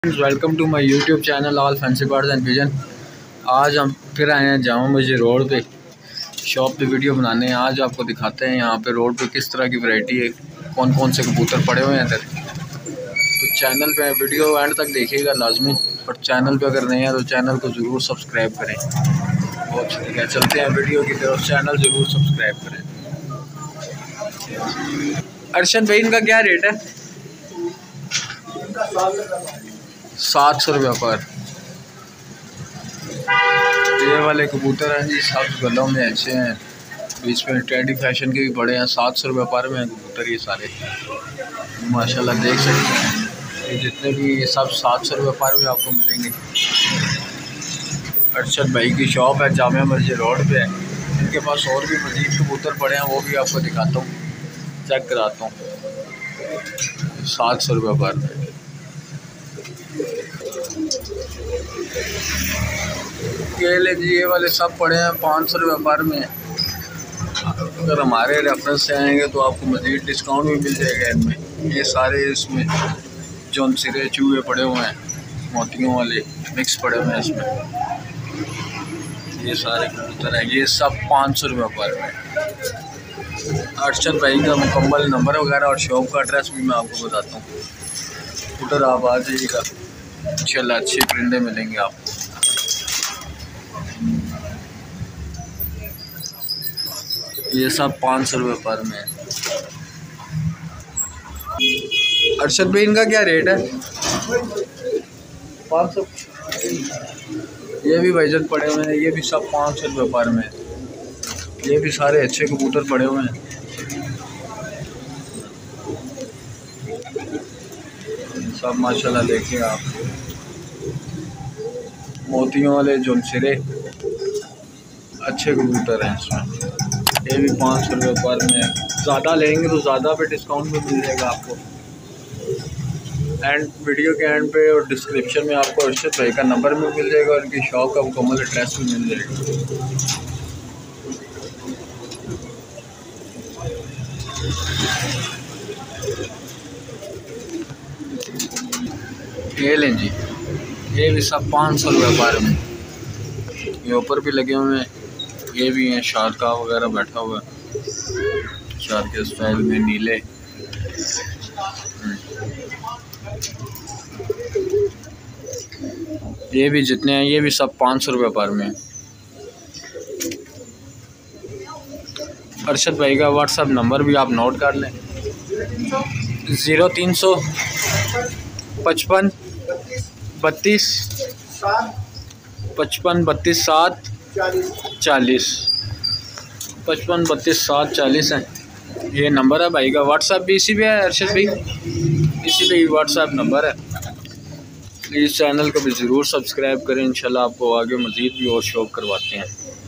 Welcome to my YouTube channel all fancy birds and pigeon. आज हम फिर आए हैं जामा मस्जिद रोड पे शॉप पे वीडियो बनाने हैं। आज आपको दिखाते हैं यहाँ पे रोड पे किस तरह की वैरायटी है, कौन कौन से कबूतर पड़े हुए हैं इधर। तो चैनल पे वीडियो एंड तक देखिएगा लाजमी, और चैनल पे अगर नहीं है तो चैनल को ज़रूर सब्सक्राइब करें। बहुत शुक्रिया। चलते हैं वीडियो की तरफ, चैनल ज़रूर सब्सक्राइब करें। अर्शद भाई, इनका क्या रेट है? 700 रुपये पर। ये वाले कबूतर हैं जी, सब गलों में अच्छे हैं, बीच में ट्रेंडी फैशन के भी बड़े हैं। 700 रुपये पर में कबूतर ये सारे माशाल्लाह देख सकते हैं। ये जितने भी ये सब 700 रुपये पर में आपको मिलेंगे। अरशद भाई की शॉप है, जामा मस्जिद रोड पे है। इनके पास और भी मज़ीद कबूतर पड़े हैं, वो भी आपको दिखाता हूँ, चेक कराता हूँ। 700 रुपये पर में केले जी, ये वाले सब पड़े हैं 500 रुपये पर में। अगर हमारे रेफरेंस से आएंगे तो आपको मज़ीद डिस्काउंट भी मिल जाएगा इनमें। ये सारे इसमें जौन सिरे चूहे पड़े हुए हैं, मोतियों वाले मिक्स पड़े हुए हैं इसमें। ये सारे कबूतर हैं, ये सब 500 रुपये पर में। अरशद भाई का मुकम्मल नंबर वगैरह और शॉप का एड्रेस भी मैं आपको बताता हूँ। उधर आप आ जाइएगा, इंशाल्लाह अच्छे परिंदे मिलेंगे आपको। ये सब 500 रुपये पर में। अरशद भाई, इनका क्या रेट है? 500। ये भी भाईजान पड़े हुए हैं, ये भी सब 500 रुपये पर में। ये भी सारे अच्छे कबूतर पड़े हुए हैं। सब माशाल्लाह देखिए आप, मोतियों वाले जोनसिरे अच्छे कबूतर हैं इसमें। ये भी 500 रुपये पर में। ज़्यादा लेंगे तो ज़्यादा पे डिस्काउंट भी मिल जाएगा आपको। एंड वीडियो के एंड पे और डिस्क्रिप्शन में आपको अरशद भाई का नंबर भी मिल जाएगा और इनकी शॉप का मुकम्मल एड्रेस भी मिल जाएगा। ये लें जी, ये भी सब 500 रुपये पर में। ये ऊपर भी लगे हुए हैं, ये भी हैं शारका वगैरह बैठा हुआ है, शारके स्टाइल में नीले। ये भी जितने हैं, ये भी सब 500 रुपये पर में। अरशद भाई का व्हाट्सएप नंबर भी आप नोट कर लें, 0300 55 32 55 32 7 40 55 32 7 40 है। ये नंबर है भाई का। व्हाट्सएप भी इसी पे है अरशद भाई, इसी पे व्हाट्सएप नंबर है। प्लीज़ चैनल को भी ज़रूर सब्सक्राइब करें, इंशाल्लाह आपको आगे मज़ीद भी और शौक करवाते हैं।